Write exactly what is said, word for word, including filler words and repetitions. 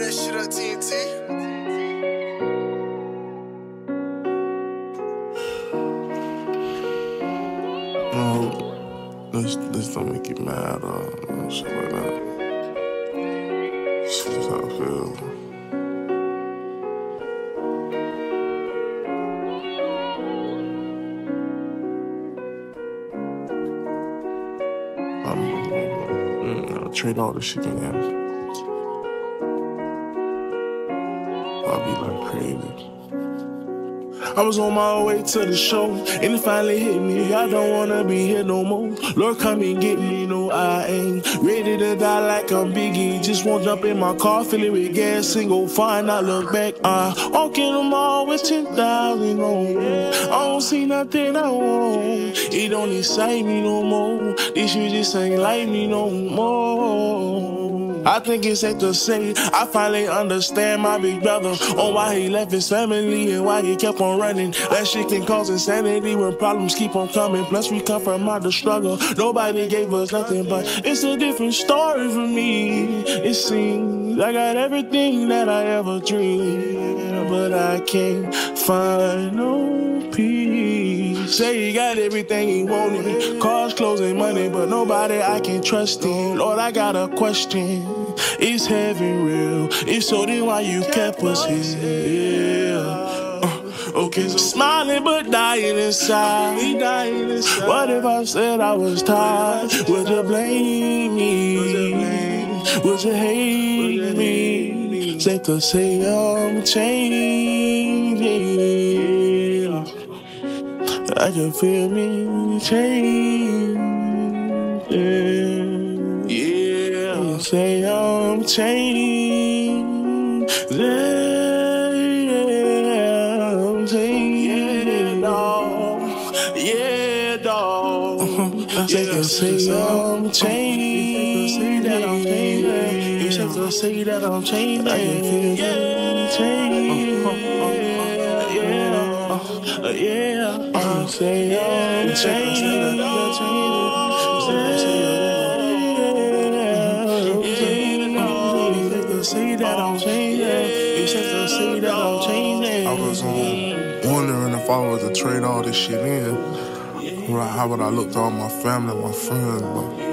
that shit on T N T. No, this, this don't make you mad or no shit like that. It's just how I feel. I'm, I'll trade all this shit in there. I'll be like crazy. I was on my way to the show, and it finally hit me. I don't wanna be here no more. Lord, come and get me. No, I ain't ready to die like I'm Biggie. Just won't jump in my car, fill it with gas, and go find. I look back, I walk in the mall with ten thousand on. I don't see nothing I want. It don't excite me no more. This shit just ain't like me no more. I think it's safe to say I finally understand my big brother on why he left his family and why he kept on running. That shit can cause insanity when problems keep on coming. Plus we come from out the struggle. Nobody gave us nothing, but it's a different story for me. It seems I got everything that I ever dreamed, but I can't find no peace. Say he got everything he wanted, cars, clothes, and money, but nobody I can trust in. Lord, I got a question. Is heaven real? If so, then why you kept us here? Uh, okay, so smiling but dying inside. What if I said I was tired? Would you blame me? Would you hate me? Safe to say I'm changing. I can feel me changing. Yeah, say I'm changing. Yeah, I'm changing, dog. Yeah, dog. Say to say I'm changing. That I'm changing. You said to say that I'm changing. I can feel me changing. Yeah, yeah. I say I'm changing. Say that I'm changing. You said to say that I'm changing. I was um, wondering if I was to trade all this shit in, how would I look to all my family, my friends, but